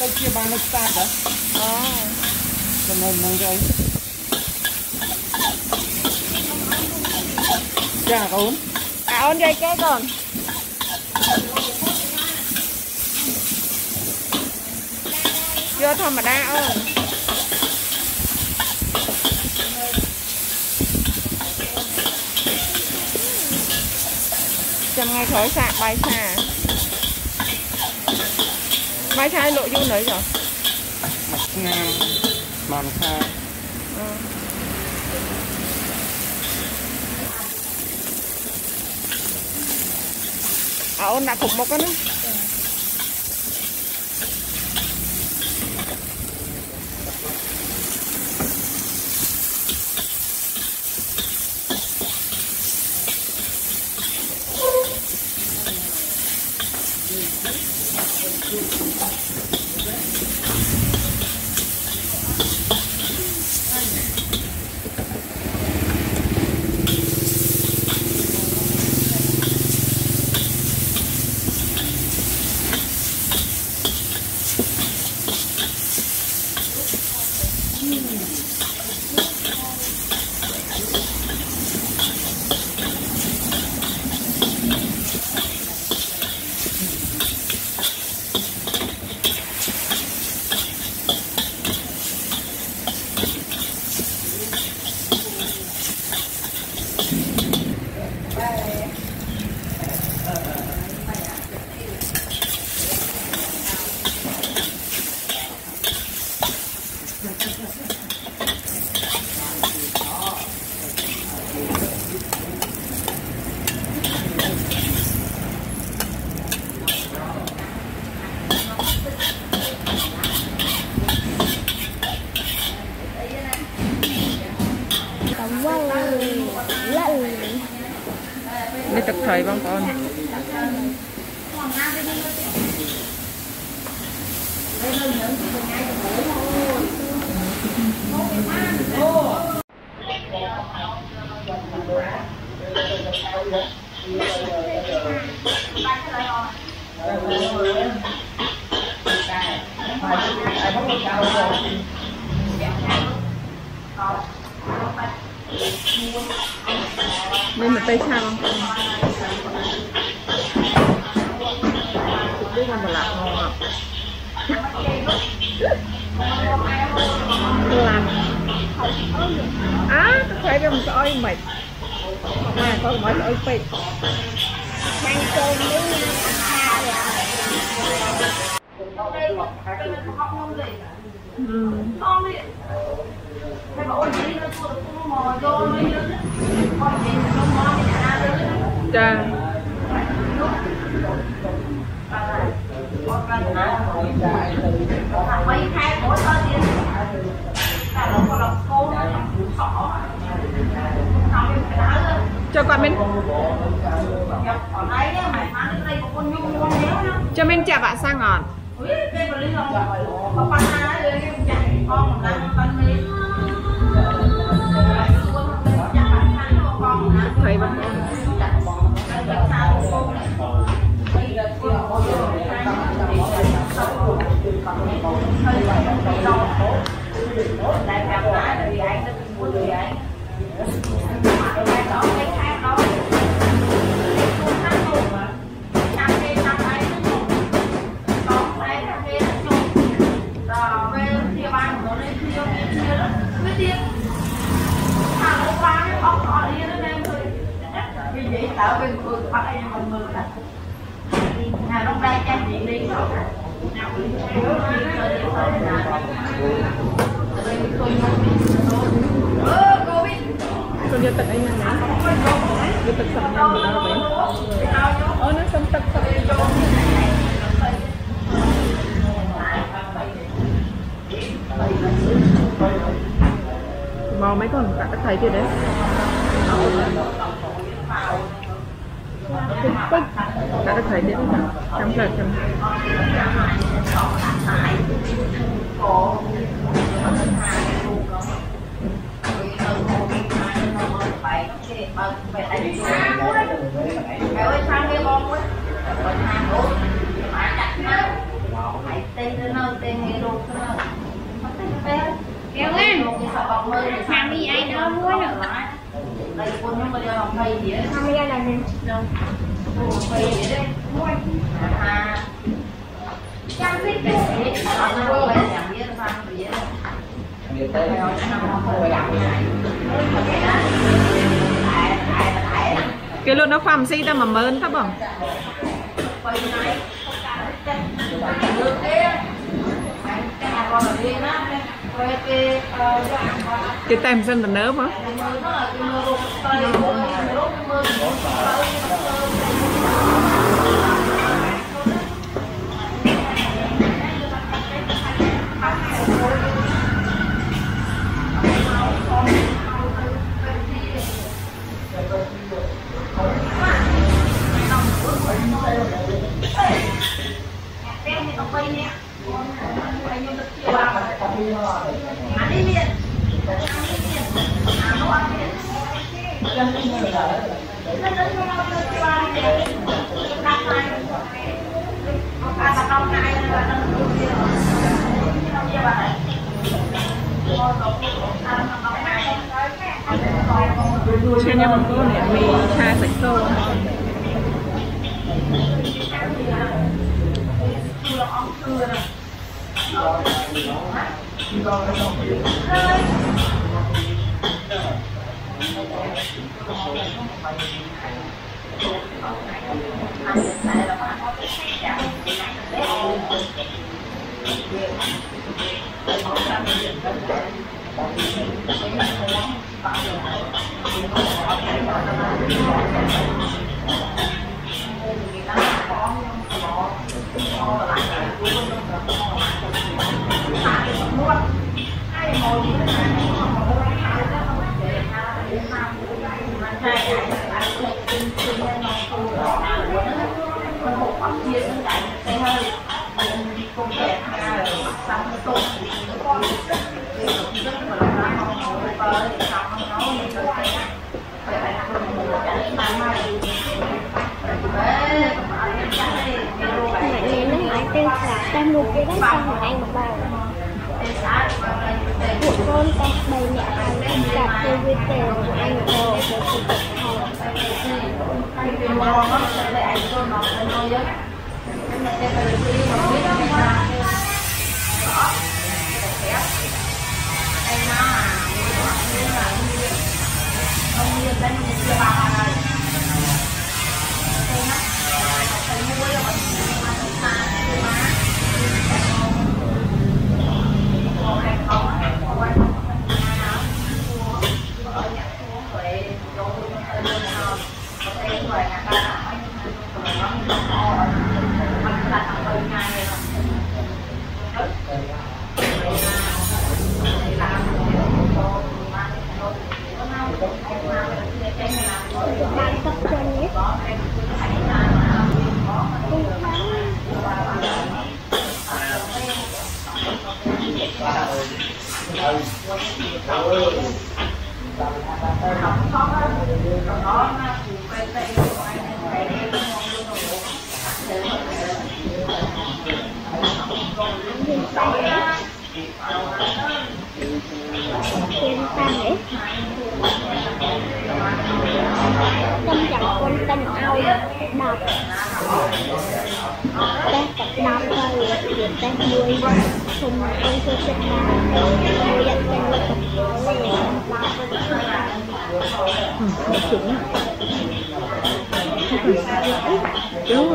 tôi chia ba nước sạch đó cho nên nâng cái chả ổn ổn dây cái còn chưa thầm mà đa ơi chầm ngày khởi xạ bay xa lộ du đấy rồi Nga màn xa ổn đã cục một cái nữa đi tập thời băng con nên mà tay sao không? Biết con mà lạc ngon không? Làm á, thấy cái mình ơi mệt mà con mới ơi pịt mang cơm đi Cha. Cho con mình. Cho mình chả bạn sang ngọt. Thấy bạn ở bên phường bắt em mình mừng là nào trong đây trang diện đi nào con vô tật anh này vô tật sầm nhau mà đâu vậy nó xong tật sầm màu mấy con cả thầy kia đấy cả các thầy đến trong giờ trong tên Hàng đi ai nữa mua nữa. Đây con nó bây giờ làm mày gì đấy. Làm bây giờ làm gì? Đâu. Mày gì đấy. Mua. À. Trang thích đấy. Nó quay giảm biết sao vậy. Biết tới nó không giảm này. Cái luôn nó phẩm gì ta mà mơn thấp không? Cái tem dân là nớ mà. Trên nhà mình có nè mì chai sạch sâu. Đang mua cái đấy xong rồi ăn một bao. Một con ta bày nhẹ hàng ăn cặp theo với tèo của anh một đồ để sử dụng tâm trạng con tình ao đọc các tập đọc thôi việc các nuôi không ăn cho sinh ra nuôi dẫn tên là tập Đúng rồi.